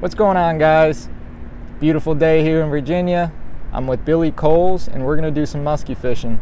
What's going on, guys? Beautiful day here in Virginia. I'm with Billy Coles and we're gonna do some muskie fishing.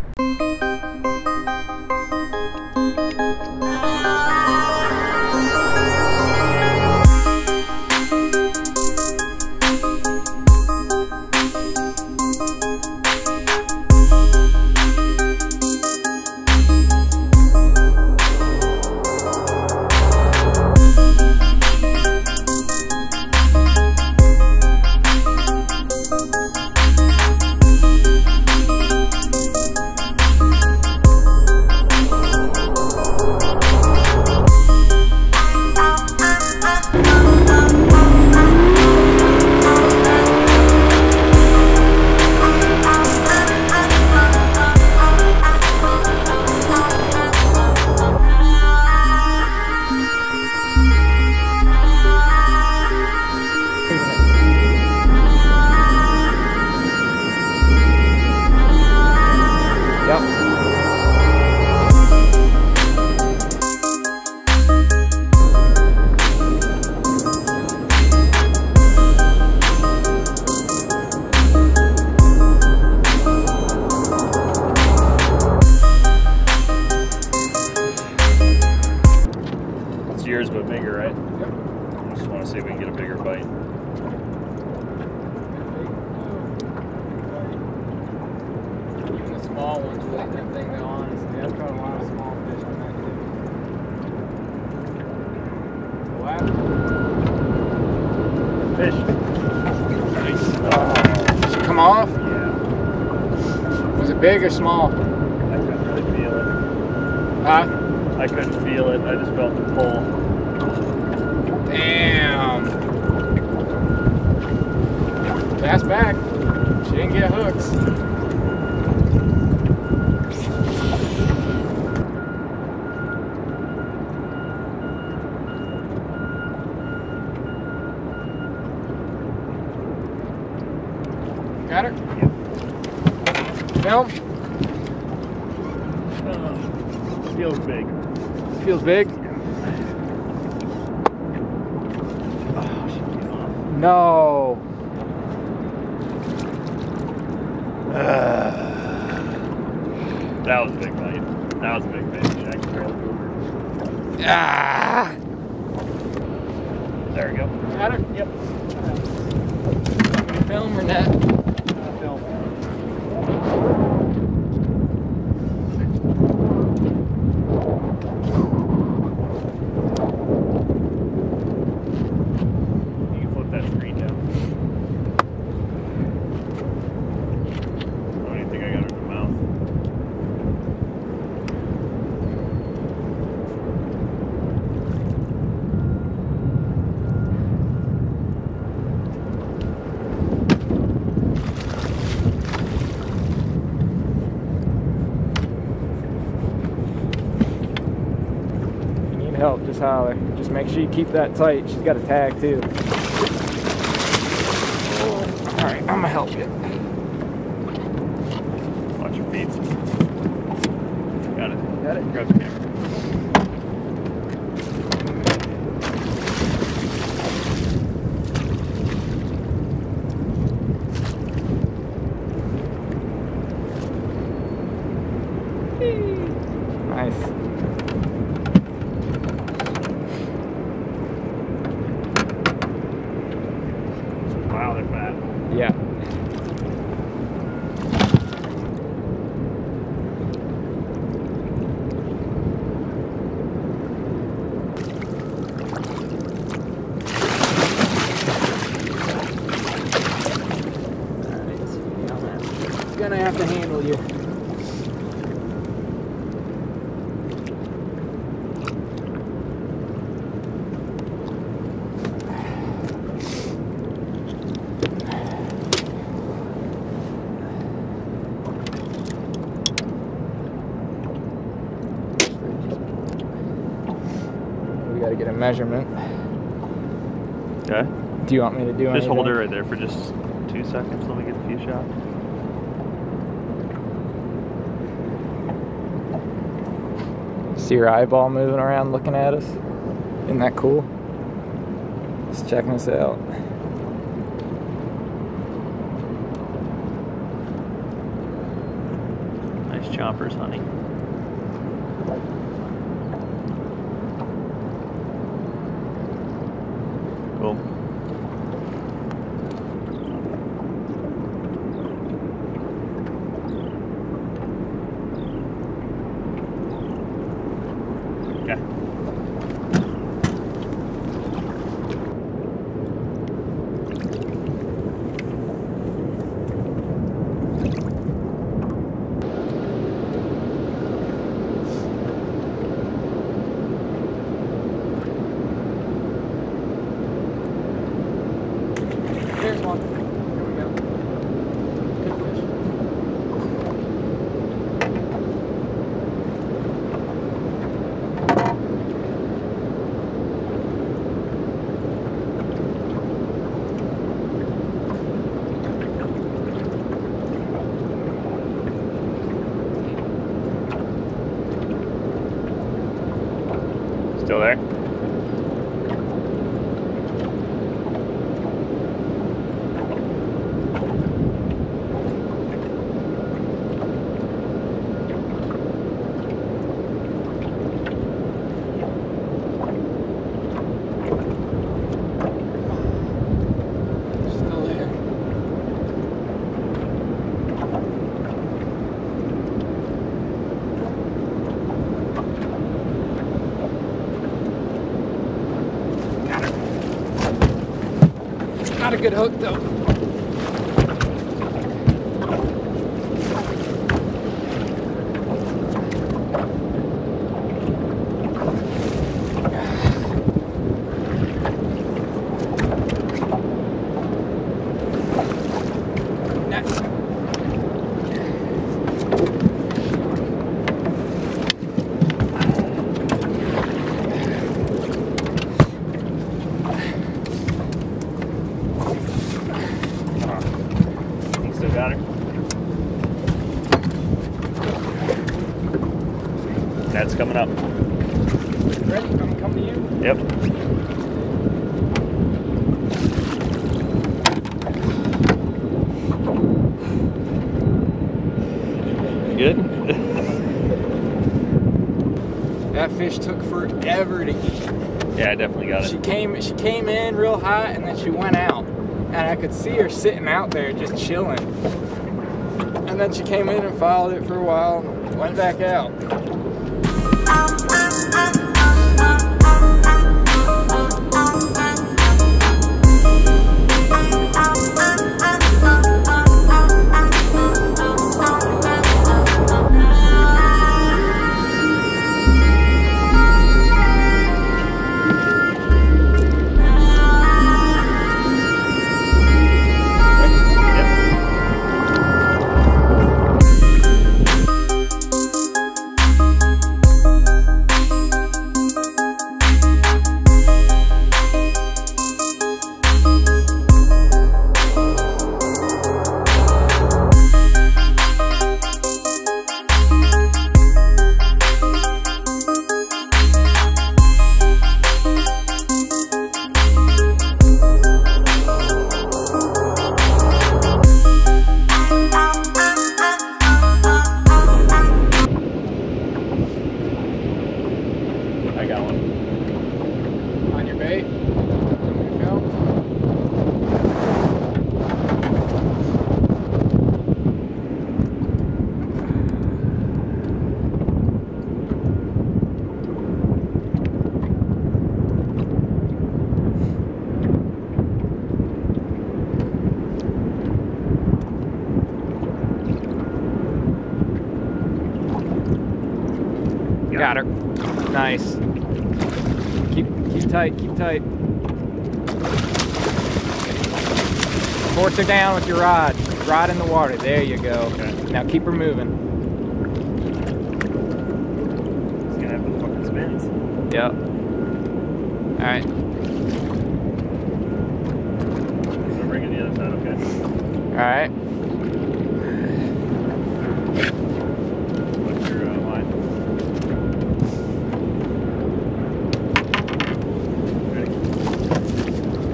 Yours, but bigger, right? Yep. I just want to see if we can get a bigger bite. Even the small ones will let that thing go, honestly. I've caught a lot of small fish on that too. Wow. Fish. Nice. Oh. Did it come off? Yeah. Was it big or small? I couldn't really feel it. Huh? I couldn't feel it. I just felt the pull. Damn. Cast back. She didn't get hooks. Got her? Yep. Film? Feels big. Feels big? Oh, she came off. No. That was a big bite. That was a big fish. I can barely move her. Ah. There we go. Got her? Yep. Film or net? Film. That screen down. I don't even think I got it in the mouth. If you need help, just holler. Just make sure you keep that tight. She's got a tag too. Alright, I'm gonna help you. Watch your feet. Got it. Got it? Grab the camera. Nice. Wow, they're fat. Yeah. It's gonna have to handle you. We gotta get a measurement. Okay. Do you want me to do anything? Just hold it right there for just 2 seconds. Let me get a few shots. See your eyeball moving around looking at us? Isn't that cool? Just checking us out. Nice choppers, honey. Cool. Okay. There's one. Here we go. Good fish. Still there? Still there. Not a good hook though. You still got her? That's coming up. Ready? I'm coming to you. Yep. Good? That fish took forever to eat. Yeah, I definitely got She it. came in real hot and then she went out. And I could see her sitting out there just chilling. And then she came in and followed it for a while and went back out. I got one. On your bait. There you go. Got her. Nice. Keep tight, keep tight. Force her down with your rod. Rod in the water. There you go. Okay. Now keep her moving. It's gonna have the fucking spins. Yep. Alright. I'm gonna bring it the other side, okay? Alright. What's your line? Ready?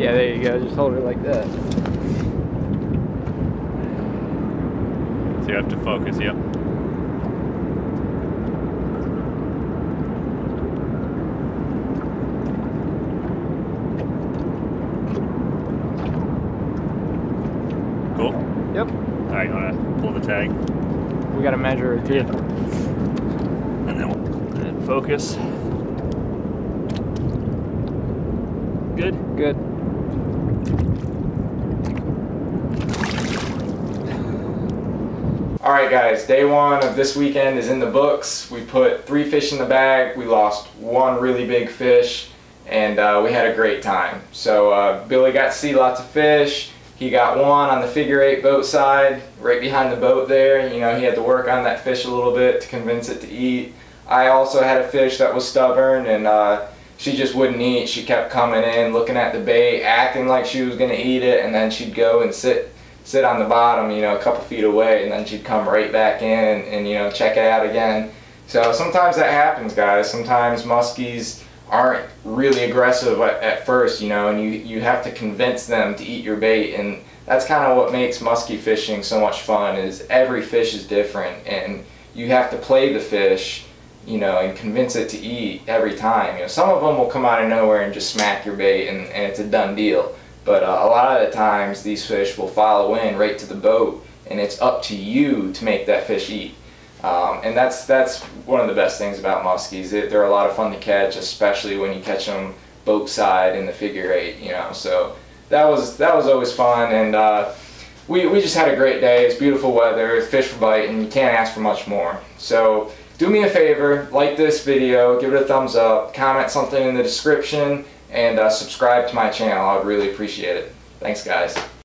Yeah, there you go. Just hold it like that. So you have to focus, yep. Cool? Yep. Alright, you wanna pull the tag? We gotta measure it too. And then we'll focus. Good? Good. Alright guys, day one of this weekend is in the books. We put 3 fish in the bag. We lost 1 really big fish, and we had a great time. So Billy got to see lots of fish. He got 1 on the figure 8 boat side, right behind the boat there. You know, he had to work on that fish a little bit to convince it to eat. I also had a fish that was stubborn, and she just wouldn't eat. She kept coming in, looking at the bait, acting like she was going to eat it, and then she'd go and sit on the bottom, you know, a couple feet away, and then she'd come right back in and, you know, check it out again. So sometimes that happens, guys. Sometimes muskies aren't really aggressive at first, you know, and you have to convince them to eat your bait, and that's kind of what makes muskie fishing so much fun, is every fish is different, and you have to play the fish, you know, and convince it to eat every time. You know, some of them will come out of nowhere and just smack your bait, and it's a done deal. But a lot of the times these fish will follow in right to the boat, and it's up to you to make that fish eat. And that's one of the best things about muskies. They're a lot of fun to catch, especially when you catch them boat side in the figure 8. You know, so that was always fun, and we just had a great day. It's beautiful weather, fish were biting, you can't ask for much more. So do me a favor, like this video, give it a thumbs up, comment something in the description, and subscribe to my channel. I'd really appreciate it. Thanks guys.